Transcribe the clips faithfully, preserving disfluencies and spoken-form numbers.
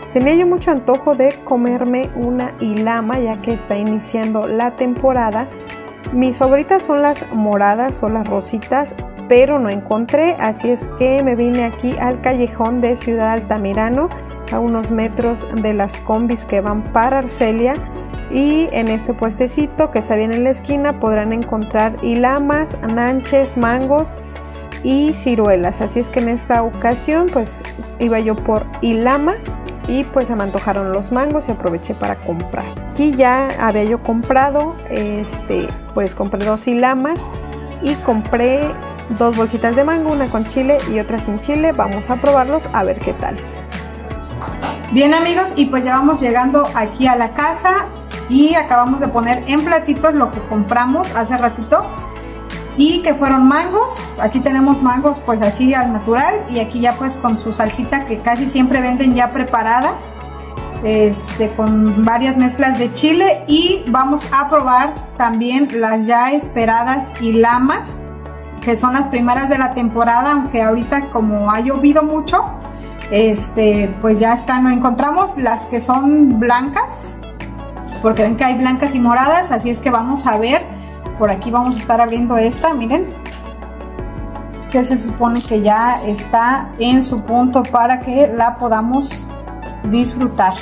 Tenía yo mucho antojo de comerme una ilama ya que está iniciando la temporada. Mis favoritas son las moradas o las rositas, pero no encontré, así es que me vine aquí al callejón de Ciudad Altamirano, a unos metros de las combis que van para Arcelia, y en este puestecito que está bien en la esquina podrán encontrar ilamas, nanches, mangos y ciruelas. Así es que en esta ocasión pues iba yo por ilama y pues se me antojaron los mangos y aproveché para comprar. Aquí ya había yo comprado, este, pues compré dos ilamas y compré dos bolsitas de mango, una con chile y otra sin chile. Vamos a probarlos a ver qué tal. Bien amigos, y pues ya vamos llegando aquí a la casa y acabamos de poner en platitos lo que compramos hace ratito y que fueron mangos. Aquí tenemos mangos pues así al natural y aquí ya pues con su salsita que casi siempre venden ya preparada, este, con varias mezclas de chile. Y vamos a probar también las ya esperadas ilamas, que son las primeras de la temporada, aunque ahorita como ha llovido mucho, este, pues ya están, encontramos las que son blancas, porque ven que hay blancas y moradas, así es que vamos a ver, por aquí vamos a estar abriendo esta, miren, que se supone que ya está en su punto para que la podamos disfrutar.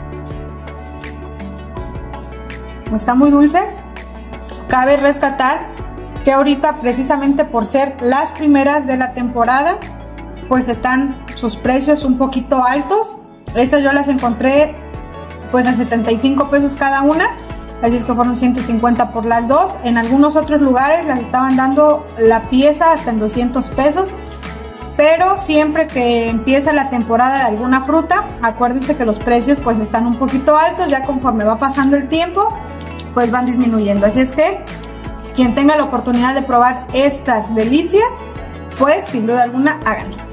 Está muy dulce. Cabe rescatar que ahorita, precisamente por ser las primeras de la temporada, pues están sus precios un poquito altos. Estas yo las encontré pues a setenta y cinco pesos cada una, así es que fueron ciento cincuenta por las dos. En algunos otros lugares las estaban dando la pieza hasta en doscientos pesos, pero siempre que empieza la temporada de alguna fruta, acuérdense que los precios pues están un poquito altos. Ya conforme va pasando el tiempo pues van disminuyendo, así es que quien tenga la oportunidad de probar estas delicias, pues sin duda alguna háganlo.